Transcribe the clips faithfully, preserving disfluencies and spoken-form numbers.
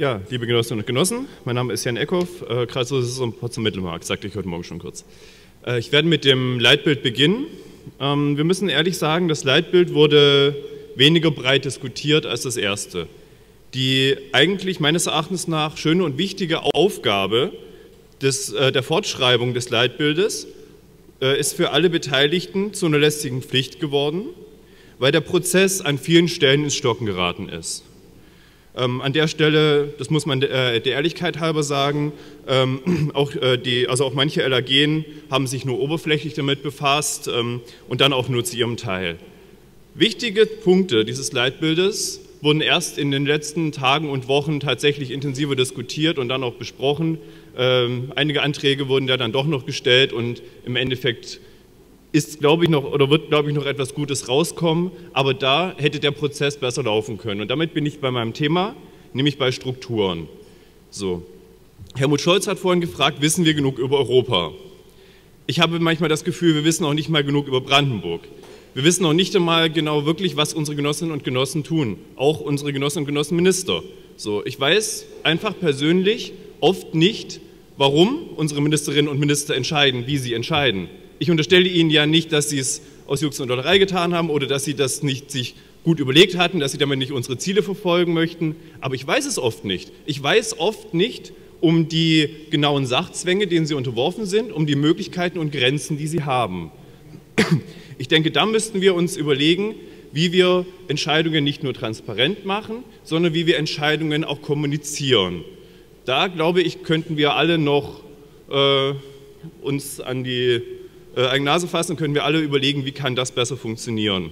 Ja, liebe Genossinnen und Genossen, mein Name ist Jan Eckhoff, äh, Kreisvorsitzender Potsdam-Mittelmark, sagte ich heute Morgen schon kurz. Äh, ich werde mit dem Leitbild beginnen. Ähm, wir müssen ehrlich sagen, das Leitbild wurde weniger breit diskutiert als das erste. Die eigentlich meines Erachtens nach schöne und wichtige Aufgabe des, äh, der Fortschreibung des Leitbildes äh, ist für alle Beteiligten zu einer lästigen Pflicht geworden, weil der Prozess an vielen Stellen ins Stocken geraten ist. Ähm, an der Stelle, das muss man äh, der Ehrlichkeit halber sagen, ähm, auch, äh, die, also auch manche L A G haben sich nur oberflächlich damit befasst ähm, und dann auch nur zu ihrem Teil. Wichtige Punkte dieses Leitbildes wurden erst in den letzten Tagen und Wochen tatsächlich intensiver diskutiert und dann auch besprochen. Ähm, einige Anträge wurden ja dann doch noch gestellt und im Endeffekt ist, glaube ich, noch oder wird, glaube ich, noch etwas Gutes rauskommen, aber da hätte der Prozess besser laufen können. Und damit bin ich bei meinem Thema, nämlich bei Strukturen. So. Helmut Scholz hat vorhin gefragt, wissen wir genug über Europa? Ich habe manchmal das Gefühl, wir wissen auch nicht mal genug über Brandenburg. Wir wissen auch nicht einmal genau wirklich, was unsere Genossinnen und Genossen tun, auch unsere Genossinnen und Genossen Minister. So. Ich weiß einfach persönlich oft nicht, warum unsere Ministerinnen und Minister entscheiden, wie sie entscheiden. Ich unterstelle Ihnen ja nicht, dass Sie es aus Jux und Dollerei getan haben oder dass Sie das nicht sich gut überlegt hatten, dass Sie damit nicht unsere Ziele verfolgen möchten, aber ich weiß es oft nicht. Ich weiß oft nicht um die genauen Sachzwänge, denen Sie unterworfen sind, um die Möglichkeiten und Grenzen, die Sie haben. Ich denke, da müssten wir uns überlegen, wie wir Entscheidungen nicht nur transparent machen, sondern wie wir Entscheidungen auch kommunizieren. Da, glaube ich, könnten wir alle noch äh, uns an die Äh, eigene Nase fassen, können wir alle überlegen, wie kann das besser funktionieren.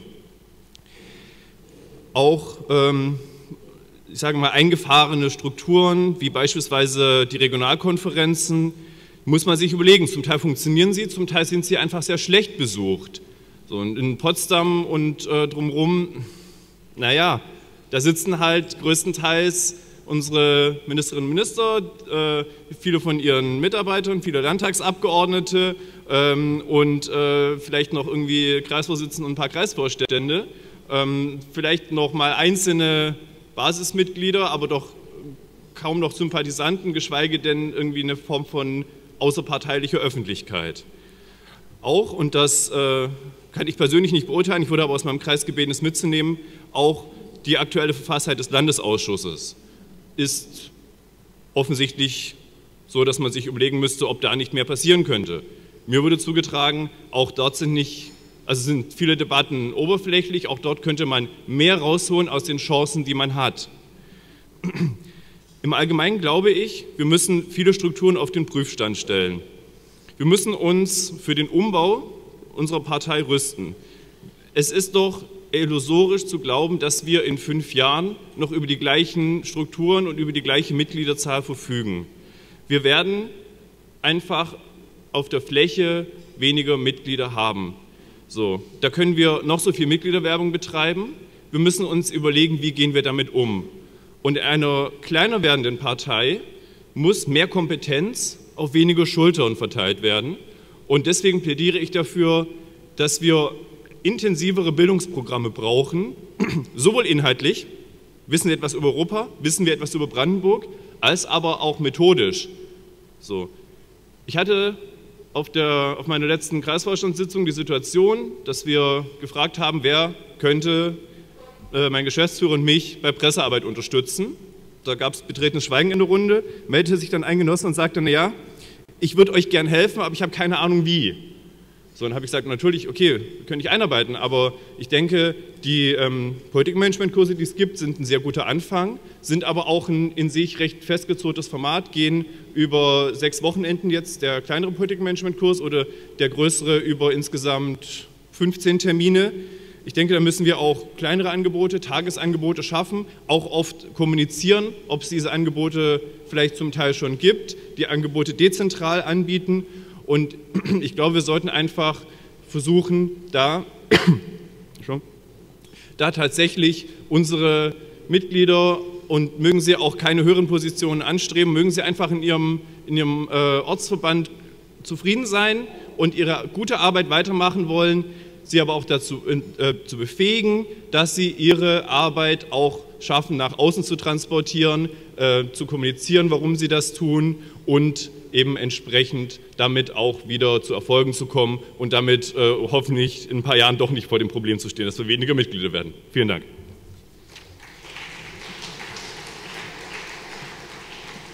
Auch, ähm, ich sage mal, eingefahrene Strukturen, wie beispielsweise die Regionalkonferenzen, muss man sich überlegen. Zum Teil funktionieren sie, zum Teil sind sie einfach sehr schlecht besucht. So, und in Potsdam und äh, drumherum, naja, da sitzen halt größtenteils unsere Ministerinnen und Minister, äh, viele von ihren Mitarbeitern, viele Landtagsabgeordnete ähm, und äh, vielleicht noch irgendwie Kreisvorsitzende und ein paar Kreisvorstände, ähm, vielleicht noch mal einzelne Basismitglieder, aber doch kaum noch Sympathisanten, geschweige denn irgendwie eine Form von außerparteilicher Öffentlichkeit. Auch, und das äh, kann ich persönlich nicht beurteilen, ich wurde aber aus meinem Kreis gebeten, es mitzunehmen, auch die aktuelle Verfasstheit des Landesausschusses ist offensichtlich so, dass man sich überlegen müsste, ob da nicht mehr passieren könnte. Mir wurde zugetragen, auch dort sind nicht, also sind viele Debatten oberflächlich, auch dort könnte man mehr rausholen aus den Chancen, die man hat. Im Allgemeinen glaube ich, wir müssen viele Strukturen auf den Prüfstand stellen. Wir müssen uns für den Umbau unserer Partei rüsten. Es ist doch illusorisch zu glauben, dass wir in fünf Jahren noch über die gleichen Strukturen und über die gleiche Mitgliederzahl verfügen. Wir werden einfach auf der Fläche weniger Mitglieder haben. So, da können wir noch so viel Mitgliederwerbung betreiben. Wir müssen uns überlegen, wie gehen wir damit um. Und in einer kleiner werdenden Partei muss mehr Kompetenz auf weniger Schultern verteilt werden. Und deswegen plädiere ich dafür, dass wir intensivere Bildungsprogramme brauchen, sowohl inhaltlich, wissen wir etwas über Europa, wissen wir etwas über Brandenburg, als aber auch methodisch. So. Ich hatte auf, der, auf meiner letzten Kreisvorstandssitzung die Situation, dass wir gefragt haben, wer könnte äh, mein Geschäftsführer und mich bei Pressearbeit unterstützen. Da gab es betretenes Schweigen in der Runde, meldete sich dann ein Genosse und sagte, naja, ich würde euch gern helfen, aber ich habe keine Ahnung wie. So, dann habe ich gesagt, natürlich, okay, wir können dich einarbeiten, aber ich denke, die ähm, Politikmanagement-Kurse, die es gibt, sind ein sehr guter Anfang, sind aber auch ein in sich recht festgezurrtes Format, gehen über sechs Wochenenden jetzt der kleinere Politikmanagement-Kurs oder der größere über insgesamt fünfzehn Termine. Ich denke, da müssen wir auch kleinere Angebote, Tagesangebote schaffen, auch oft kommunizieren, ob es diese Angebote vielleicht zum Teil schon gibt, die Angebote dezentral anbieten. Und ich glaube, wir sollten einfach versuchen, da, da tatsächlich unsere Mitglieder, und mögen sie auch keine höheren Positionen anstreben, mögen sie einfach in ihrem, in ihrem äh, Ortsverband zufrieden sein und ihre gute Arbeit weitermachen wollen, sie aber auch dazu äh, zu befähigen, dass sie ihre Arbeit auch schaffen, nach außen zu transportieren, äh, zu kommunizieren, warum sie das tun und eben entsprechend damit auch wieder zu Erfolgen zu kommen und damit äh, hoffentlich in ein paar Jahren doch nicht vor dem Problem zu stehen, dass wir weniger Mitglieder werden. Vielen Dank.